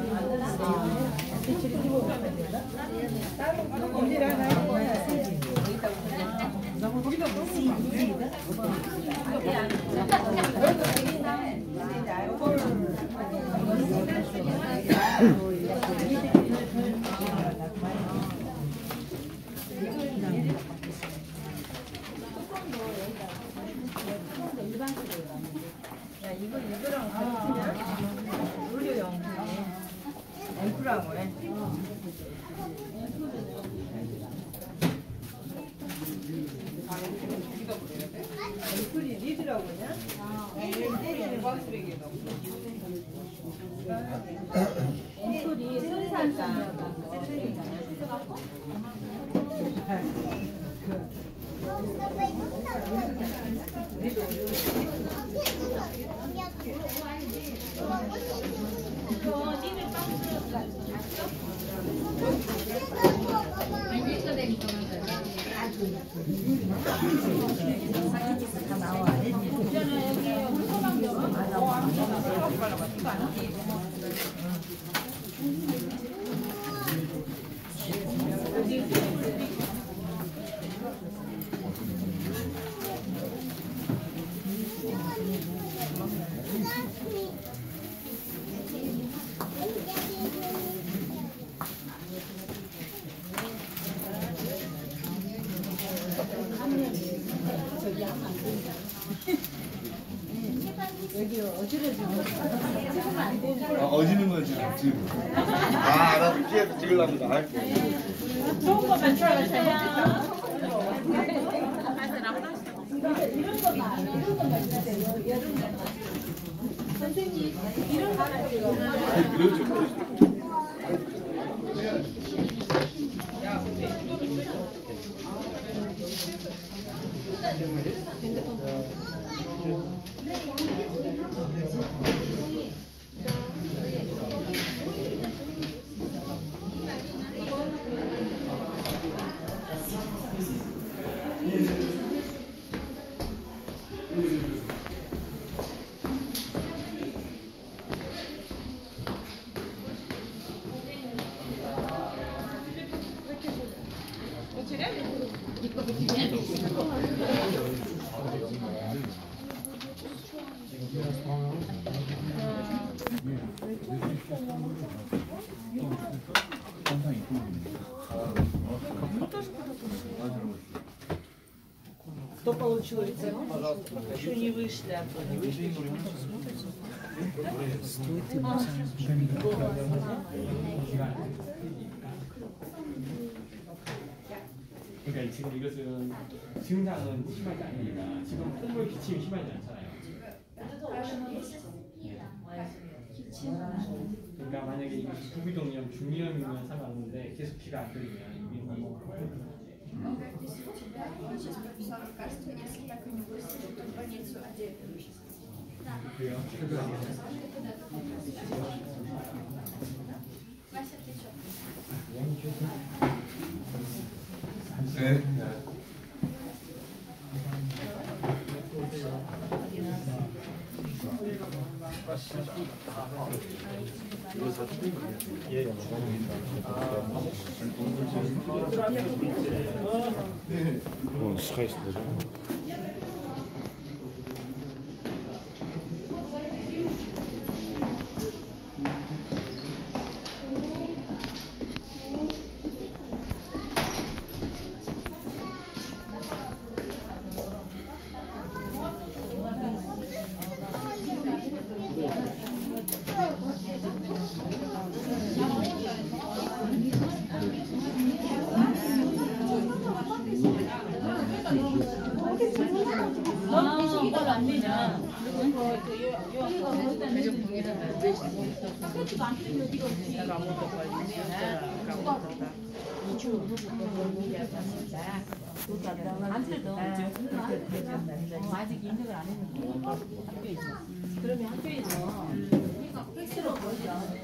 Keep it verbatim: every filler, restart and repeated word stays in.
야, 이거 이거랑 같이 올려요. 앵크라고 해. 앵클이 리드라고 그냥? 앵클이 박스백이다. 앵클이 순산산. 다 나와. 여기 어지러지면 아, 어지는 건 지금 지금. 아, 알아. 뒤에서 찍으려면 나 할 거야. 좋은 거 만들어가세요. 이런 거만 이런 거만 있어요. 여름 거. 선생님 이런 거 가지고. 그러죠, 그러죠. Кто получил рецепт? Еще не вышли оттуда. Не вышли. 그러니까 지금 이것은 증상은 심하지 않으니까 지금 콧물 기침이 심하지 않잖아요. 그러니까 만약에 이것이 부비동염, 중이염이면 상관없는데 계속 피가 안 흐르면 이미 그래요? 네. 어, 스카이스 보죠. 이걸 안 되냐? 아직 입력을 안 했는데 그러면 학교에서 팩스로 보죠.